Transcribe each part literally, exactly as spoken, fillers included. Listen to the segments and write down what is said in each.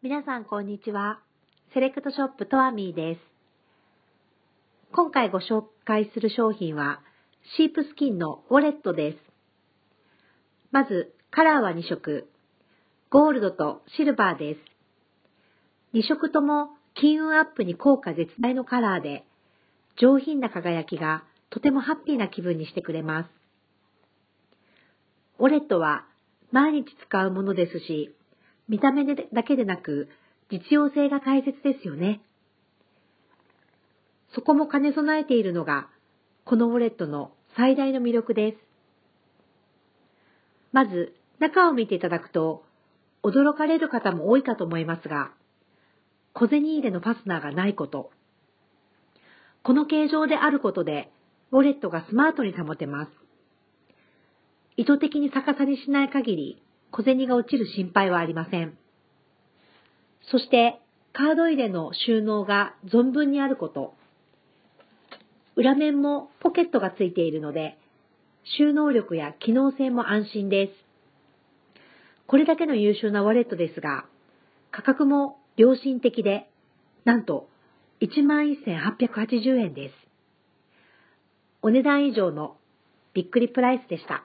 皆さんこんにちは。セレクトショップトアミーです。今回ご紹介する商品はシープスキンのウォレットです。まずカラーはに色、ゴールドとシルバーです。に色とも金運アップに効果絶大のカラーで、上品な輝きがとてもハッピーな気分にしてくれます。ウォレットは毎日使うものですし、見た目だけでなく実用性が大切ですよね。そこも兼ね備えているのがこのウォレットの最大の魅力です。まず中を見ていただくと驚かれる方も多いかと思いますが、小銭入れのファスナーがないこと。この形状であることでウォレットがスマートに保てます。意図的に逆さにしない限り小銭が落ちる心配はありません。そしてカード入れの収納が存分にあること。裏面もポケットがついているので、収納力や機能性も安心です。これだけの優秀なウォレットですが、価格も良心的で、なんと いちまんせんはっぴゃくはちじゅうえんです。お値段以上のびっくりプライスでした。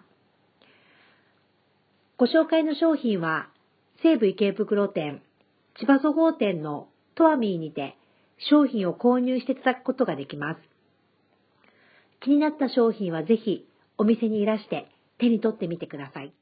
ご紹介の商品は、西武池袋店、千葉そごう店のトアミーにて商品を購入していただくことができます。気になった商品はぜひお店にいらして手に取ってみてください。